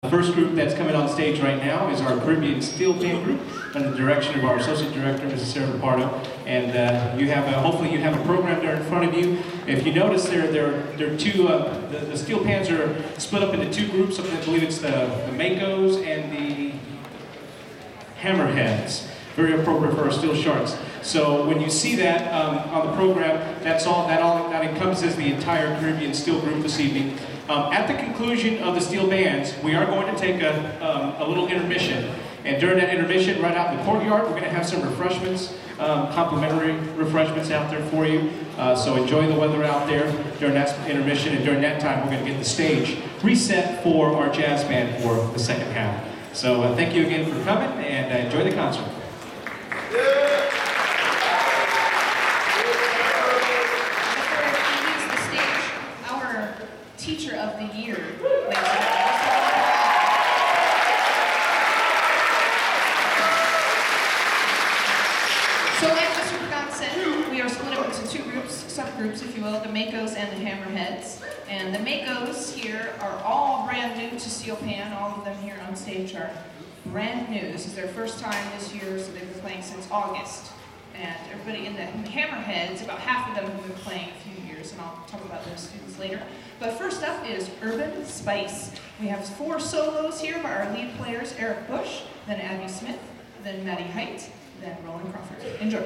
The first group that's coming on stage right now is our Caribbean Steel Pan group under the direction of our Associate Director, Mrs. Sarah Pardo. And you have hopefully you have a program there in front of you. If you notice there are two, the steel pans are split up into two groups. I believe it's the Makos and the Hammerheads. Very appropriate for our steel sharks. So when you see that on the program, that encompasses the entire Caribbean Steel group this evening. At the conclusion of the steel bands, we are going to take a little intermission. And during that intermission, right out in the courtyard, we're going to have some refreshments, complimentary refreshments out there for you. So enjoy the weather out there during that intermission, and during that time, we're going to get the stage reset for our jazz band for the second half. So thank you again for coming, and enjoy the concert. Teacher of the Year. So like Mr. Pagant said, we are split up into two groups, subgroups if you will, the Makos and the Hammerheads. And the Makos here are all brand new to steel pan. All of them here on stage are brand new. This is their first time this year, so they've been playing since August. And everybody in the Hammerheads, about half of them have been playing a few years, and I'll talk about those students later. But first up is Urban Spice. We have 4 solos here by our lead players, Eric Bush, then Abby Smith, then Maddie Height, then Roland Crawford. Enjoy.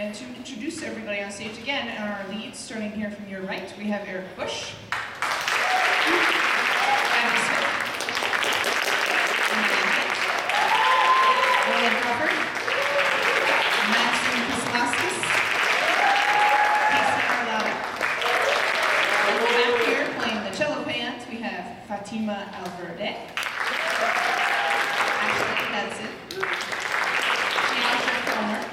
And to introduce everybody on stage again, our leads, starting here from your right, we have Eric Bush, Abby Smith, William Crawford, Madison Kislaskis, Casey Arlada. And back here, playing the cello pans, we have Fatima Alverde, Ashley Hudson, Gianna Comer,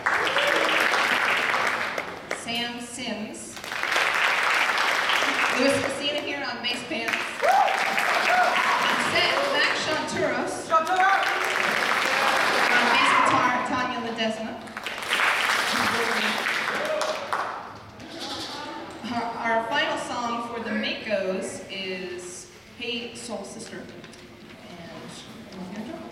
Sam Sims, Louis Casina here on bass pans, on set, Max Chanturos, on bass guitar, Tanya Ledesma. Our final song for the Makos is Hey Soul Sister. And we're gonna drum.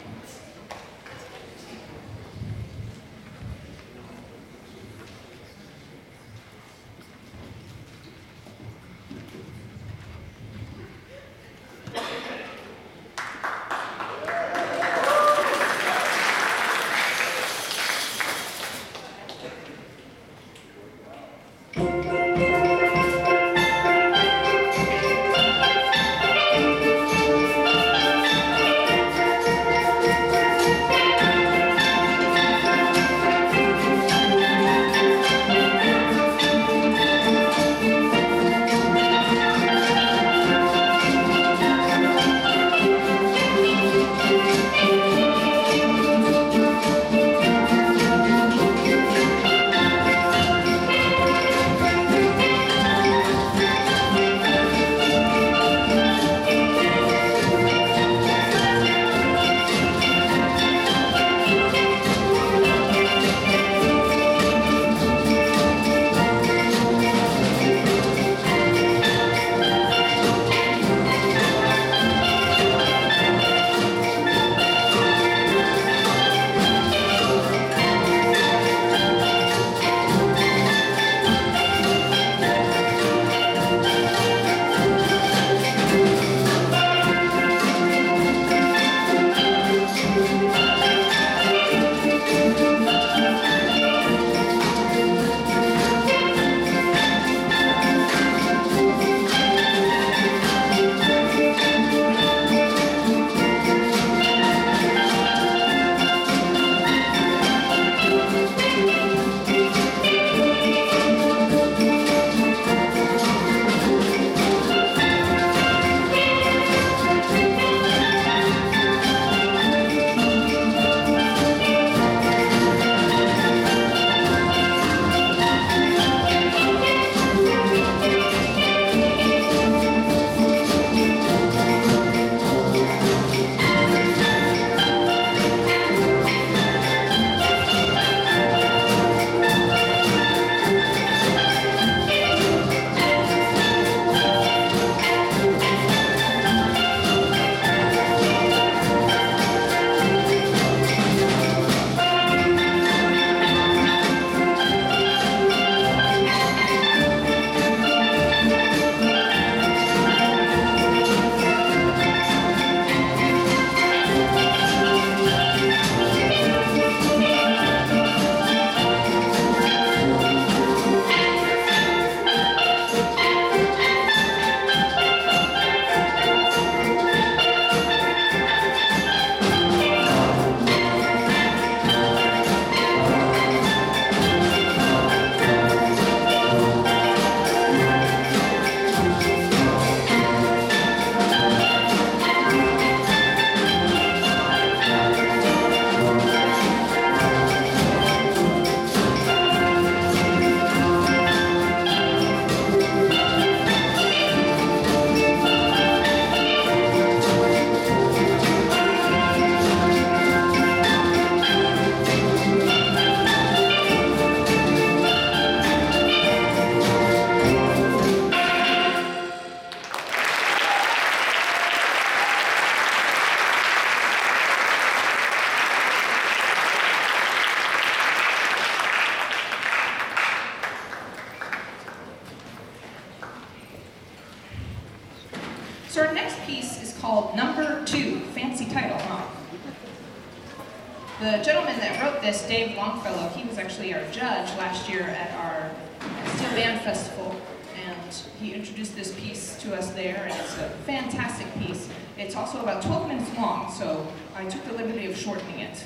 So our next piece is called Number 2, fancy title, huh? The gentleman that wrote this, Dave Longfellow, he was actually our judge last year at our Steel Band Festival, and he introduced this piece to us there, and it's a fantastic piece. It's also about 12 minutes long, so I took the liberty of shortening it.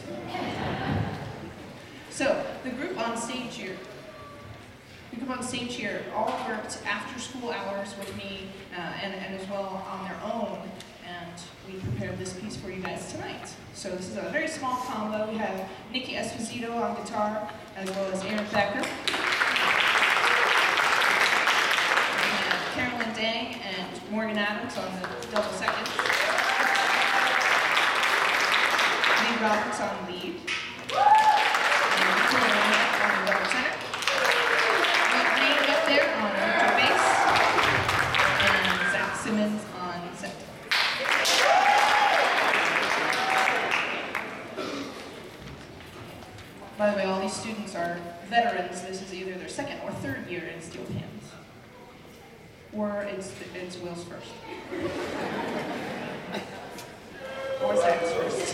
So, the group on stage here all worked after school hours with me and as well on their own, and we prepared this piece for you guys tonight. So this is a very small combo. We have Nikki Esposito on guitar, as well as Aaron Becker. We have Carolyn Dang and Morgan Adams on the double seconds. Lee Roberts on lead. And Victoria Ryan on the double tenor. Nate up there on electric bass. And Zach Simmons on synth. By the way, all these students are veterans. This is either their second or third year in steel pans. Or it's Will's first. Or Zach's first.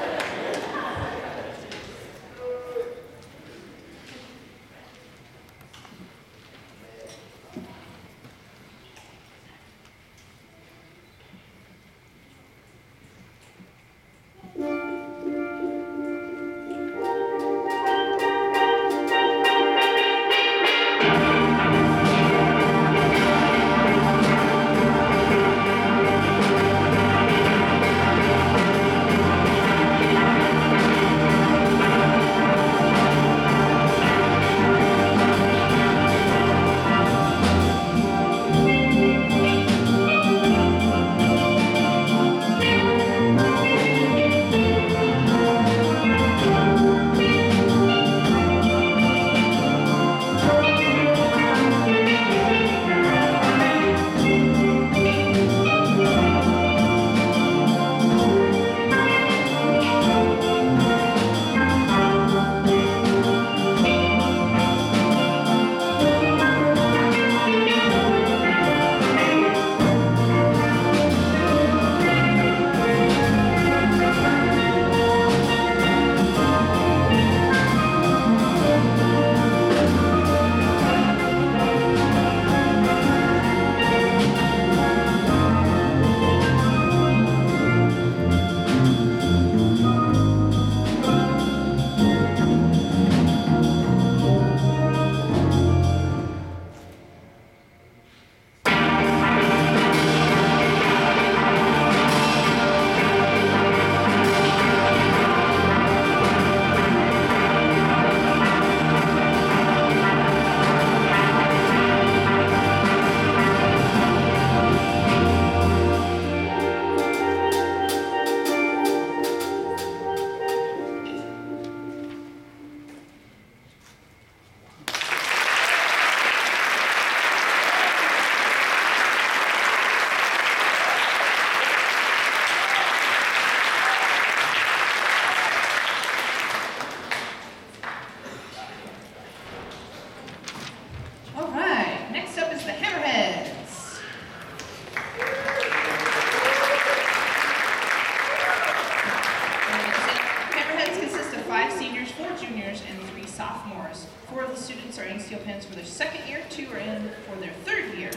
sophomores. 4 of the students are in steel pans for their second year, 2 are in for their third year.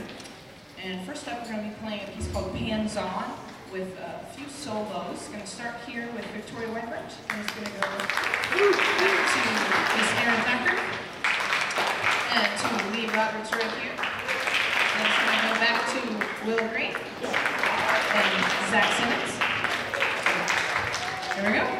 And first up, we're going to be playing a piece called Pans On with a few solos. Going to start here with Victoria Weibert, and it's going to go back to Miss Erin Becker, and to Lee Roberts right here. And it's going to go back to Will Green and Zach Simmons. Here we go.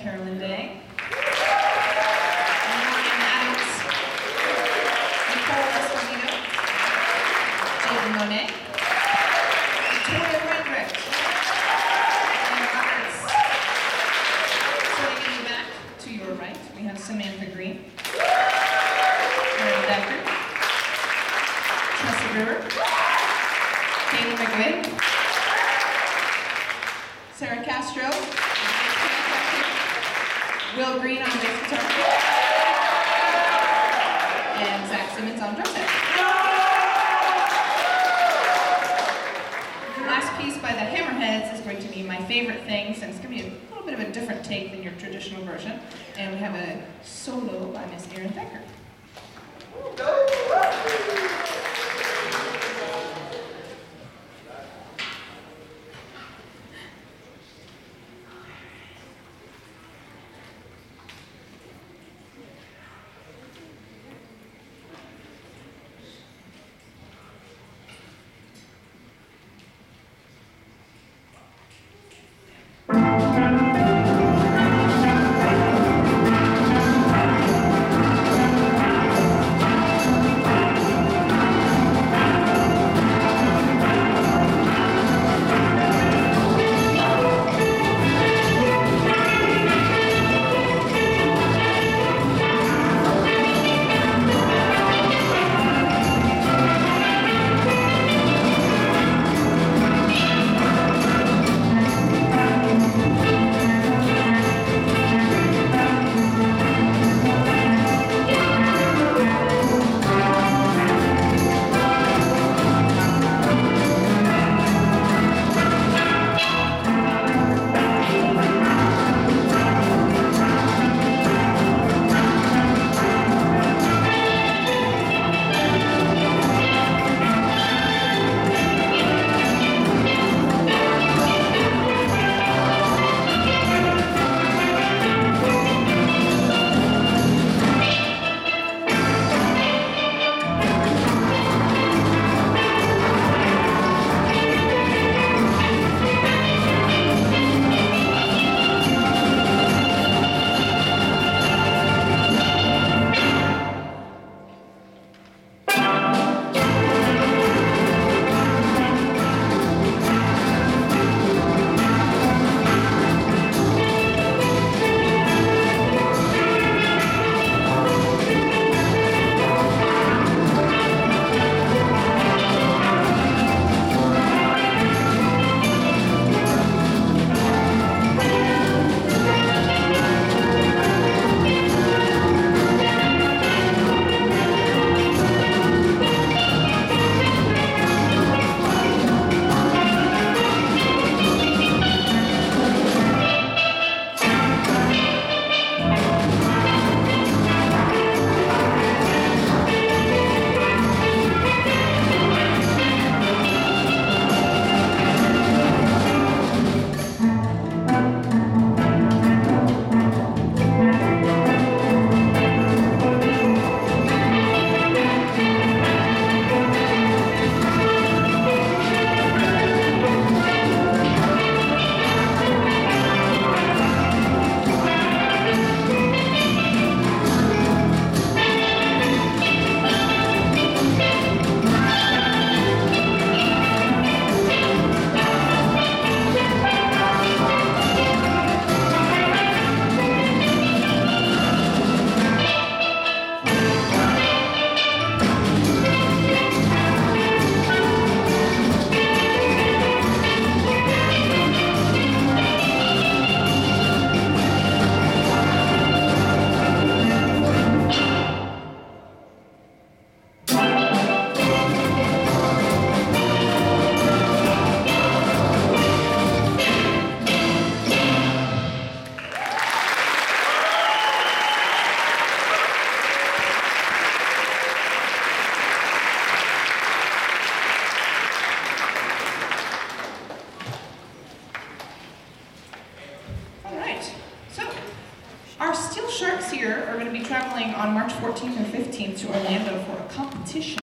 Carolyn Day. Ryan Adams. Nicole Esposito. Jaden Monet. Victoria Rendrick. And Roberts. Sitting in the back to your right, we have Samantha Green. Mary Decker. Tressa Brewer. Katie McGuinn. Sarah Castro. Will Green on bass guitar. And Zach Simmons on drum set. The last piece by the Hammerheads is going to be my favorite thing, since it's going to be a little bit of a different take than your traditional version. And we have a solo by Miss Erin Decker. Sharks here are going to be traveling on March 14th and 15th to Orlando for a competition.